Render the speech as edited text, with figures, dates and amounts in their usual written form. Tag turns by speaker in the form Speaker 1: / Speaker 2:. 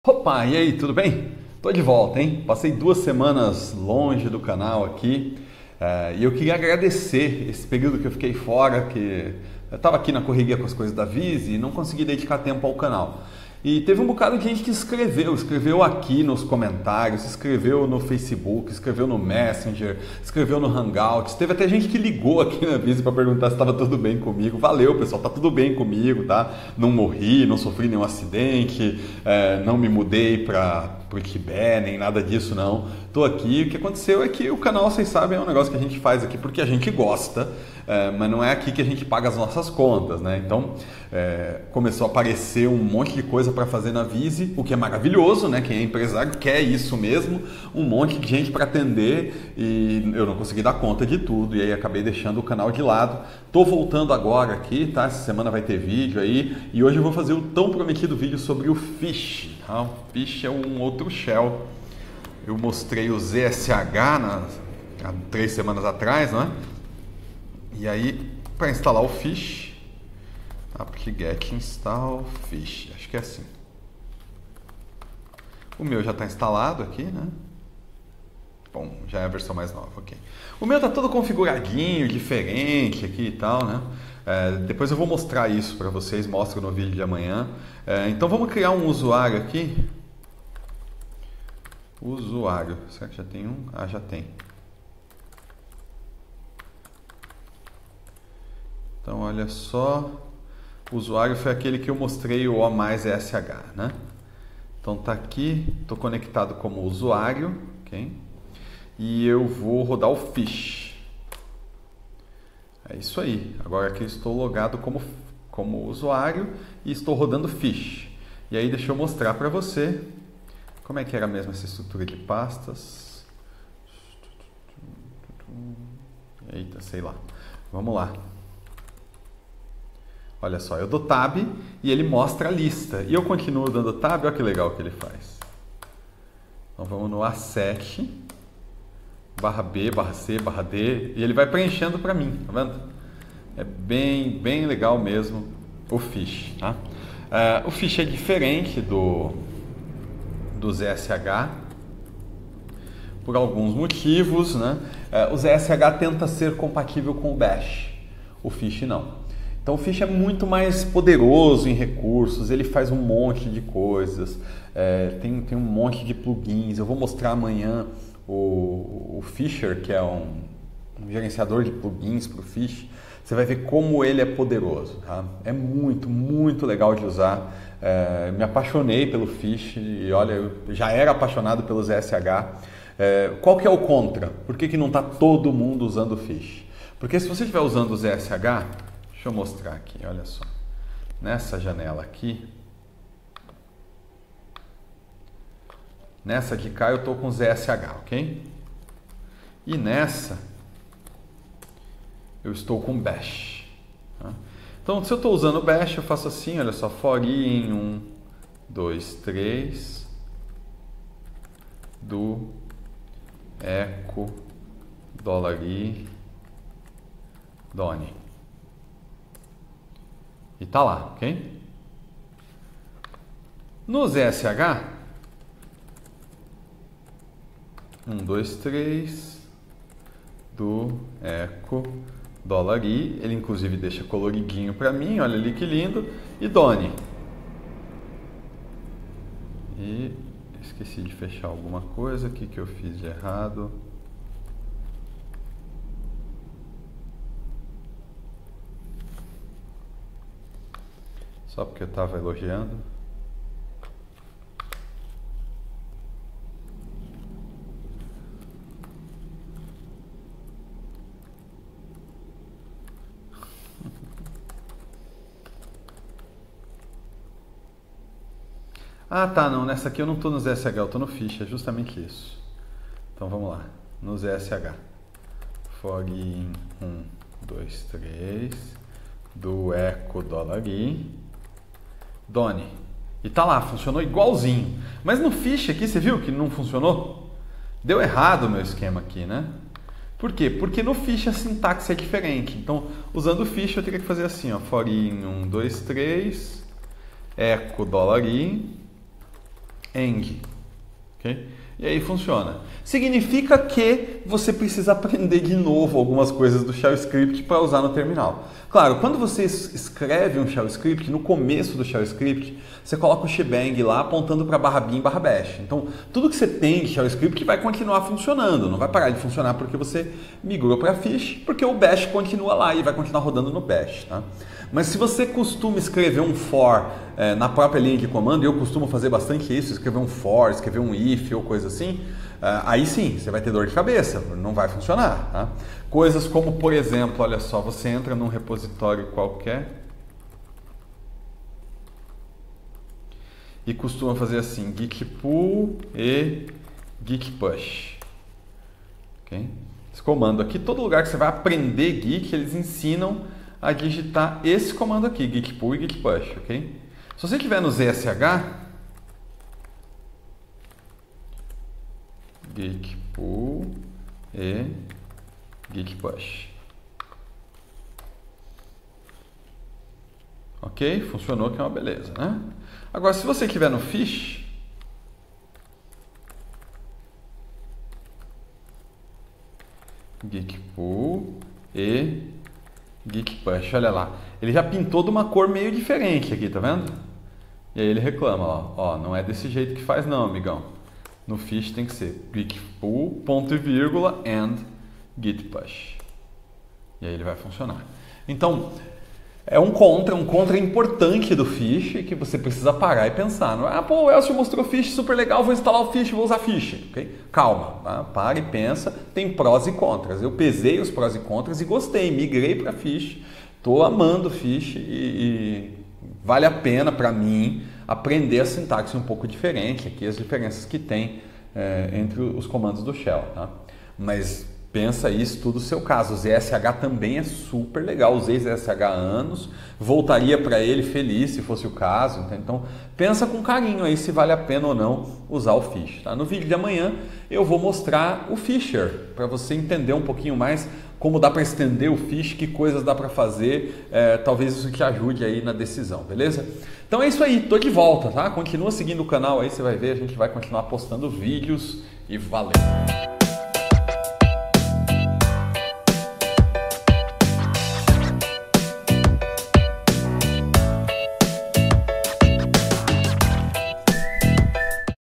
Speaker 1: Opa, e aí, tudo bem? Tô de volta, hein? Passei 2 semanas longe do canal aqui, e eu queria agradecer esse período que eu fiquei fora, que eu estava aqui na correria com as coisas da Vise e não consegui dedicar tempo ao canal. E teve um bocado de gente que escreveu aqui nos comentários, escreveu no Facebook, escreveu no Messenger, escreveu no Hangouts. Teve até gente que ligou aqui na Vise para perguntar se estava tudo bem comigo. Valeu, pessoal, tá tudo bem comigo, tá? Não morri, não sofri nenhum acidente, não me mudei para o Tibete, nem nada disso não. Tô aqui, o que aconteceu é que o canal, vocês sabem, é um negócio que a gente faz aqui porque a gente gosta, mas não é aqui que a gente paga as nossas contas, né? Então, começou a aparecer um monte de coisa para fazer na Vise, o que é maravilhoso, né? Quem é empresário quer isso mesmo, um monte de gente para atender e eu não consegui dar conta de tudo e aí acabei deixando o canal de lado. Tô voltando agora aqui, tá? Essa semana vai ter vídeo aí e hoje eu vou fazer o tão prometido vídeo sobre o Fish. Tá? O Fish é um outro shell. Eu mostrei o ZSH há 3 semanas atrás, não é? E aí, para instalar o Fish, apt-get install Fish, acho que é assim. O meu já está instalado aqui, né? Bom, já é a versão mais nova, ok. O meu está todo configuradinho, diferente aqui e tal, né? Depois eu vou mostrar isso para vocês, mostro no vídeo de amanhã. Então vamos criar um usuário aqui. Usuário, será que já tem um? Ah, já tem. Então olha só, o usuário foi aquele que eu mostrei, o O+SH, né? Então tá aqui, estou conectado como usuário, ok? E eu vou rodar o Fish. É isso aí, agora aqui eu estou logado como usuário e estou rodando Fish. E aí deixa eu mostrar para você como é que era mesmo essa estrutura de pastas. Eita, sei lá. Vamos lá. Olha só, eu dou Tab e ele mostra a lista. E eu continuo dando Tab, olha que legal que ele faz. Então vamos no A7, barra B, barra C, barra D, e ele vai preenchendo para mim, tá vendo? É bem legal mesmo o Fish, tá? O Fish é diferente do ZSH por alguns motivos, né? O ZSH tenta ser compatível com o Bash, o Fish não. Então o Fish é muito mais poderoso em recursos, ele faz um monte de coisas, tem um monte de plugins. Eu vou mostrar amanhã o Fisher, que é um gerenciador de plugins para o Fish. Você vai ver como ele é poderoso, tá? É muito legal de usar. Me apaixonei pelo Fish e olha, eu já era apaixonado pelo ZSH. Qual que é o contra? Por que não está todo mundo usando o Fish? Porque se você estiver usando o ZSH, deixa eu mostrar aqui, olha só. Nessa janela aqui, nessa de cá eu estou com ZSH, ok? E nessa eu estou com Bash. Tá? Então, se eu estou usando Bash, eu faço assim, olha só, for in 1, 2, 3 do echo $i Doni. E tá lá, ok? No ZSH, 1, 2, 3 do echo $i, ele inclusive deixa coloridinho para mim, olha ali que lindo, e Doni. E esqueci de fechar alguma coisa aqui que eu fiz de errado. Só porque eu estava elogiando. Ah, tá, não, nessa aqui eu não estou no ZSH, eu estou no Fish, é justamente isso. Então vamos lá, no ZSH. For in 1, 2, 3 do echo $i Doni. E tá lá, funcionou igualzinho. Mas no Fish aqui, você viu que não funcionou? Deu errado o meu esquema aqui, né? Por quê? Porque no Fish a sintaxe é diferente. Então, usando o Fish eu teria que fazer assim, ó, for in 1, 2, 3 echo $i eng, ok? E aí funciona. Significa que você precisa aprender de novo algumas coisas do shell script para usar no terminal. Claro, quando você escreve um shell script, no começo do shell script, você coloca o shebang lá apontando para /bin /bash. Então, tudo que você tem de shell script vai continuar funcionando, não vai parar de funcionar porque você migrou para fish, porque o bash continua lá e vai continuar rodando no bash, tá? Mas se você costuma escrever um for na própria linha de comando, e eu costumo fazer bastante isso, escrever um for, escrever um if ou coisa assim, aí sim, você vai ter dor de cabeça, não vai funcionar. Tá? Coisas como, por exemplo, olha só, você entra num repositório qualquer e costuma fazer assim, git pull e git push. Okay? Esse comando aqui, todo lugar que você vai aprender Git, eles ensinam a digitar esse comando aqui, git pull e git push, ok? Se você estiver no ZSH, git pull e git push. Ok? Funcionou, que é uma beleza, né? Agora, se você estiver no fish, git pull e git push, olha lá. Ele já pintou de uma cor meio diferente aqui, tá vendo? E aí ele reclama, ó, não é desse jeito que faz não, amigão. No fish tem que ser git pull, ponto e vírgula, and git push. E aí ele vai funcionar. Então, é um contra importante do fish que você precisa parar e pensar. Não é, pô, o Elcio mostrou fish, super legal, vou instalar o fish, vou usar fish. Okay? Calma, tá? Para e pensa, tem prós e contras. Eu pesei os prós e contras e gostei, migrei para fish, estou amando fish e vale a pena para mim aprender a sintaxe um pouco diferente, aqui as diferenças que tem entre os comandos do shell. Tá? Mas pensa isso tudo o seu caso. O ZSH também é super legal. Usei ZSH há anos, voltaria para ele feliz se fosse o caso. Então, pensa com carinho aí se vale a pena ou não usar o fish. Tá? No vídeo de amanhã eu vou mostrar o Fisher, para você entender um pouquinho mais como dá para estender o fish, que coisas dá para fazer. Talvez isso te ajude aí na decisão, beleza? Então é isso aí, tô de volta, tá? Continua seguindo o canal aí, você vai ver, a gente vai continuar postando vídeos e valeu!